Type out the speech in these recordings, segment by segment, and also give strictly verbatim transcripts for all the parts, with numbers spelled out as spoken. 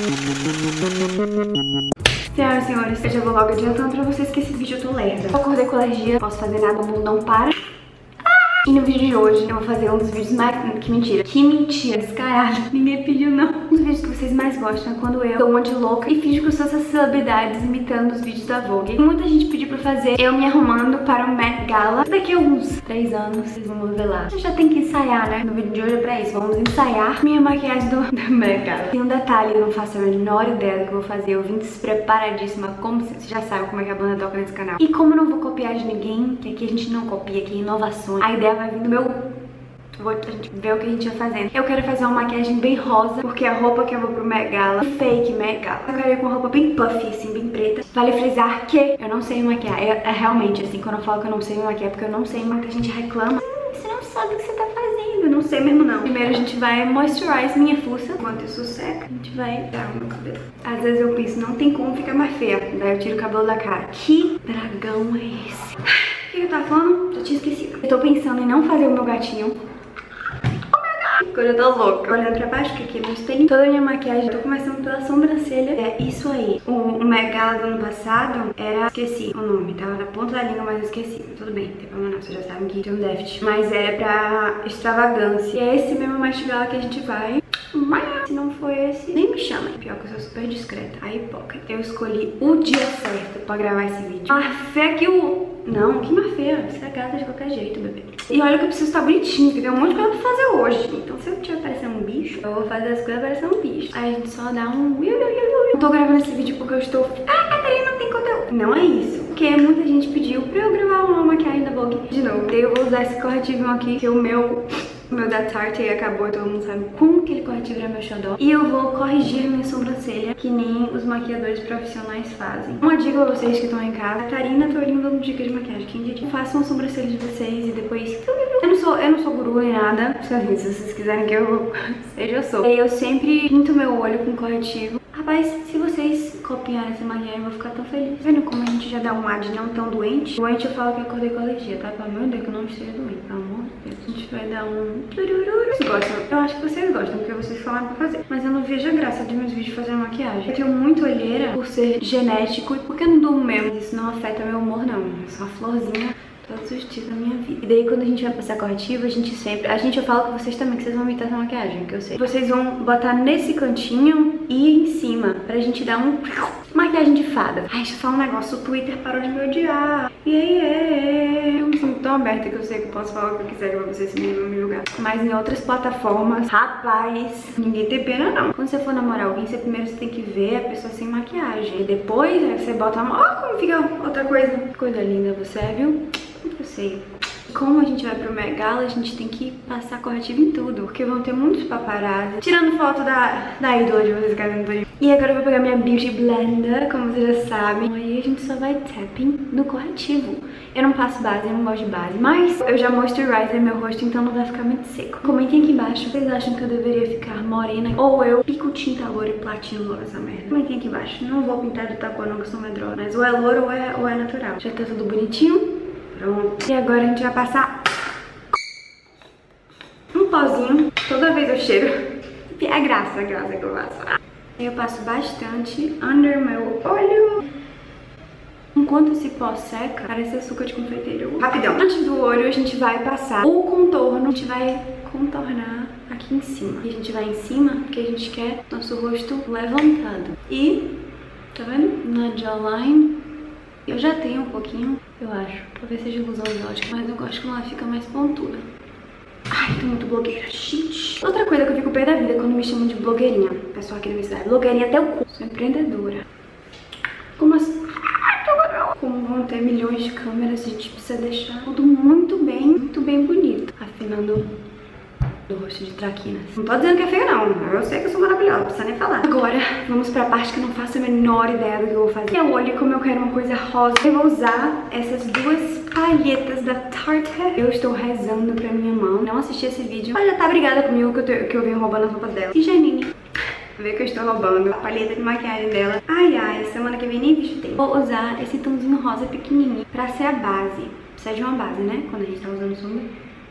Senhoras e senhores, eu já vou logo adiantando pra vocês que esse vídeo eu tô lerda. Eu acordei com alergia, não posso fazer nada, o mundo não para. E no vídeo de hoje eu vou fazer um dos vídeos mais... Que mentira. Que mentira. Descarada. Ninguém pediu, não. Um dos vídeos que vocês mais gostam é quando eu dou uma de louca e finjo que eu sou essas celebridades imitando os vídeos da Vogue. Muita gente pediu pra fazer eu me arrumando para o Met Gala. Daqui a uns três anos vocês vão ver lá. Eu já tenho que ensaiar, né? No vídeo de hoje é pra isso. Vamos ensaiar minha maquiagem do, do Met Gala. Tem um detalhe, eu não faço a menor ideia do que eu vou fazer. Eu vim despreparadíssima, como vocês já sabem como é que a banda toca nesse canal. E como eu não vou copiar de ninguém, que aqui a gente não copia, aqui é inovações. A ideia vai vir do meu... Vou a gente ver o que a gente vai fazendo. Eu quero fazer uma maquiagem bem rosa, porque a roupa que eu vou pro Met Gala, fake Met Gala. Eu quero ir com uma roupa bem puffy, assim, bem preta. Vale frisar que eu não sei me maquiar. É, é realmente assim, quando eu falo que eu não sei me maquiar, porque eu não sei, muita gente reclama. Você não sabe o que você tá fazendo. Eu não sei mesmo, não. Primeiro a gente vai moisturize minha fuça. Enquanto isso seca, a gente vai dar o meu cabelo. Às vezes eu penso, não tem como ficar mais feia. Daí eu tiro o cabelo da cara. Que dragão é esse? O que eu tava falando? Já tinha esquecido. Eu tô pensando em não fazer o meu gatinho. Agora eu tô louca. Olhando pra baixo, porque aqui é meu espelho. Toda a minha maquiagem, eu tô começando pela sobrancelha. É isso aí. O, o Met Gala do ano passado era... Esqueci o nome. Tava na ponta da língua, mas eu esqueci. Tudo bem, não tem problema não. Vocês já sabem que tem um déficit. Mas era pra extravagância. E é esse mesmo Met Gala que a gente vai... Mas se não for esse, nem me chamem. Pior que eu sou super discreta. A hipócrita. Eu escolhi o dia certo pra gravar esse vídeo. Ah, fé que o... Não, que má feia. Você é gata de qualquer jeito, bebê. E olha que eu preciso estar bonitinho, porque tem um monte de coisa pra fazer hoje. Então se eu tiver parecendo um bicho, eu vou fazer as coisas parecendo um bicho. Aí a gente só dá um... Eu tô gravando esse vídeo porque eu estou... Ah, Catarina, não tem conteúdo. Não é isso. Porque muita gente pediu pra eu gravar uma maquiagem da Vogue de novo. Daí eu vou usar esse corretivo aqui, que é o meu... O meu da Tarte acabou, todo mundo sabe como aquele corretivo era meu xodó. E eu vou corrigir minha sobrancelha, que nem os maquiadores profissionais fazem. Uma dica pra vocês que estão em casa. Catarina, tô olhando dando dicas de maquiagem. Quem diria? Façam a sobrancelha de vocês e depois... Eu não sou, eu não sou guru nem nada. Se vocês quiserem que eu seja, eu sou. E eu sempre pinto meu olho com corretivo. Rapaz, se vocês copiarem essa maquiagem, eu vou ficar tão feliz. Vendo como a gente já dá um ar de não tão doente? Doente eu falo que eu acordei com alergia, tá? Pelo meu Deus, que eu não esteja doente, pelo amor de Deus. A gente vai dar um... Vocês gostam? Eu acho que vocês gostam, porque vocês falaram pra fazer. Mas eu não vejo a graça de meus vídeos fazendo maquiagem. Eu tenho muito olheira por ser genético e porque eu não durmo mesmo. Isso não afeta meu humor, não. É só uma florzinha todos os dias da minha vida. E daí quando a gente vai passar corretivo, a gente sempre... A gente, eu falo com vocês também que vocês vão imitar essa maquiagem, que eu sei. Vocês vão botar nesse cantinho e em cima, pra gente dar um... Maquiagem de fada. Ai, deixa eu falar um negócio, o Twitter parou de me odiar. E aí, é... Eu me sinto tão aberta que eu sei que eu posso falar o que eu quiser pra vocês se me julgar. Mas em outras plataformas, rapaz, ninguém tem pena não. Quando você for namorar alguém, você primeiro você tem que ver a pessoa sem maquiagem. E depois, aí você bota a mão... Ó, como fica outra coisa. Coisa linda você é, viu? Eu sei. Como a gente vai pro Met Gala, a gente tem que passar corretivo em tudo, porque vão ter muitos paparazzi tirando foto da, da ídola de vocês, cara. E agora eu vou pegar minha Beauty Blender, como vocês já sabem. Aí a gente só vai tapping no corretivo. Eu não passo base, eu não gosto de base, mas eu já moisturizer meu rosto, então não vai ficar muito seco. Comentem aqui embaixo, vocês acham que eu deveria ficar morena ou eu pico tinta loura e platino loura essa merda? Comentem aqui embaixo. Não vou pintar de outra cor não, que eu sou medrosa, mas ou é loura ou é, ou é natural. Já tá tudo bonitinho. Pronto. E agora a gente vai passar um pozinho. Toda vez eu cheiro. É graça, a graça que eu faço. Eu passo bastante under meu olho. Enquanto esse pó seca, parece açúcar de confeiteiro. Rapidão. Antes do olho, a gente vai passar o contorno. A gente vai contornar aqui em cima. E a gente vai em cima porque a gente quer nosso rosto levantado. E, tá vendo? Na jawline. Eu já tenho um pouquinho, eu acho. Talvez seja ilusão de ótica, mas eu gosto quando ela fica mais pontuda. Ai, tô muito blogueira, gente. Outra coisa que eu fico pé da vida é quando me chamam de blogueirinha. O pessoal aqui na minha cidade, blogueirinha até o cu. Sou empreendedora. Como assim? Como vão ter milhões de câmeras, a gente precisa deixar tudo muito bem, muito bem bonito. Afinando do rosto de traquinas. Não tô dizendo que é feio não, eu sei que eu sou maravilhosa, não precisa nem falar. Agora, vamos pra parte que eu não faço a menor ideia do que eu vou fazer. Meu olho, como eu quero uma coisa rosa, eu vou usar essas duas palhetas da Tarte. Eu estou rezando pra minha mãe não assistir esse vídeo. Ela já tá brigada comigo que eu, te, que eu venho roubando as roupas dela. E Janine, vê que eu estou roubando a palheta de maquiagem dela. Ai, ai, semana que vem nem bicho tem. Vou usar esse tomzinho rosa pequenininho pra ser a base. Precisa de uma base, né? Quando a gente tá usando sombra.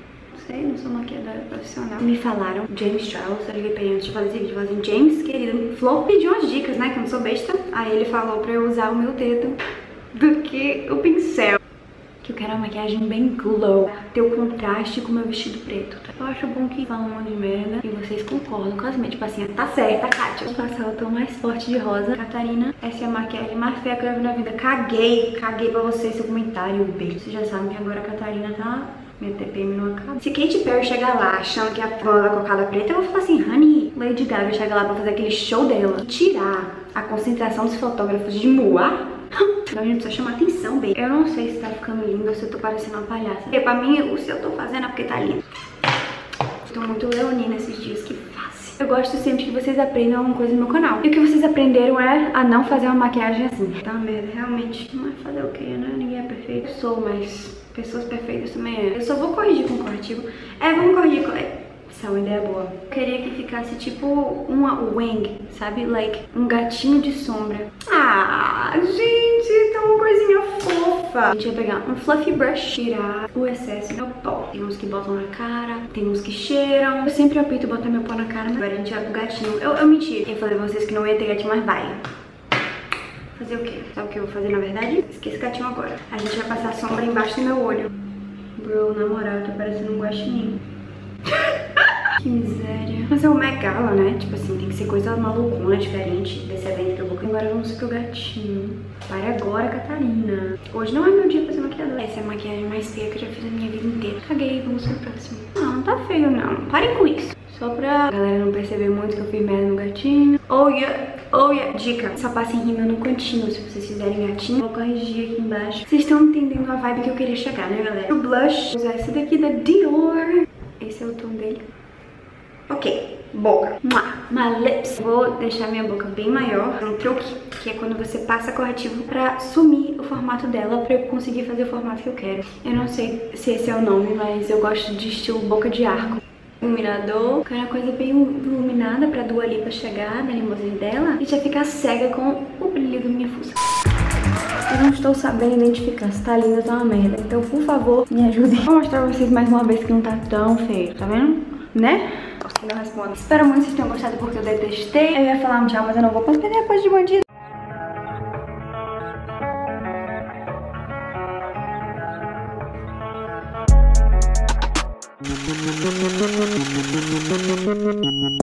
sei, não sou maquiadora profissional. Me falaram, James Charles, eu liguei pra ele antes de fazer esse vídeo, falei assim, James, querido, Flor pediu umas dicas, né, que eu não sou besta. Aí ele falou pra eu usar o meu dedo do que o pincel. Que eu quero uma maquiagem bem glow, ter o contraste com o meu vestido preto. Eu acho bom que falam um monte de merda e vocês concordam com as minhas. Tipo assim, tá certa, Kátia. Vou passar o tom mais forte de rosa. Catarina, essa é a maquiagem mais feia que eu já vi na vida. Caguei, caguei pra vocês, seu comentário, beijo. Vocês já sabem que agora a Catarina tá... minha T P M não acaba. Se Katy Perry chegar lá achando que a bola da cocada preta, eu vou falar assim, honey, Lady Gaga chega lá pra fazer aquele show dela e tirar a concentração dos fotógrafos de Moá. Então a gente precisa chamar atenção, baby. Eu não sei se tá ficando lindo ou se eu tô parecendo uma palhaça. Porque pra mim, o se eu tô fazendo é porque tá lindo. Tô muito leonina esses dias, que fácil. Eu gosto sempre que vocês aprendam alguma coisa no meu canal. E o que vocês aprenderam é a não fazer uma maquiagem assim. Tá merda, realmente. Mas fazer o quê, né? Ninguém é perfeito. Eu sou, mas pessoas perfeitas também é. Eu só vou corrigir com corretivo. É, vamos corrigir com... Essa é uma ideia boa. Eu queria que ficasse tipo uma wing, sabe? Like, um gatinho de sombra. Ah, gente, tá uma coisinha fofa. A gente vai pegar um fluffy brush, tirar o excesso do meu pó. Tem uns que botam na cara, tem uns que cheiram. Eu sempre opto botar meu pó na cara, mas agora a gente vai pro gatinho. Eu, eu menti. Eu falei pra vocês que não ia ter gatinho, mas vai. Fazer o quê? Sabe o que eu vou fazer na verdade? Esqueci gatinho agora. A gente vai passar sombra embaixo do meu olho. Bro, na moral, tá parecendo um guaxinim. Que miséria. Mas é o Met Gala, né? Tipo assim, tem que ser coisa malucona, diferente desse evento que eu vou... Agora vamos pro gatinho. Para agora, Catarina. Hoje não é meu dia pra ser maquiadora. Essa é a maquiagem mais feia que eu já fiz na minha vida inteira. Caguei, vamos pro próximo. Não, não tá feio não. Parem com isso. Só pra galera não perceber muito que eu fiz merda no gatinho. Oh yeah, oh yeah. Dica, só passem rímel no cantinho se vocês fizerem gatinho. Vou corrigir aqui embaixo. Vocês estão entendendo a vibe que eu queria chegar, né, galera? O blush, vou usar esse daqui da Dior. Esse é o tom dele. Ok, boca. My lips. Vou deixar minha boca bem maior. Um truque, que é quando você passa corretivo pra sumir o formato dela, pra eu conseguir fazer o formato que eu quero. Eu não sei se esse é o nome, mas eu gosto de estilo boca de arco. Iluminador, quero uma coisa bem iluminada pra Dua Lipa chegar na limusine dela e já ficar cega com o brilho da minha fuça. Eu não estou sabendo identificar se tá linda ou tá uma merda. Então, por favor, me ajudem. Vou mostrar pra vocês mais uma vez que não tá tão feio. Tá vendo? Né? Não respondo. Espero muito que vocês tenham gostado porque eu detestei. Eu ia falar um tchau, mas eu não vou. Quando perder a coisa de bandido.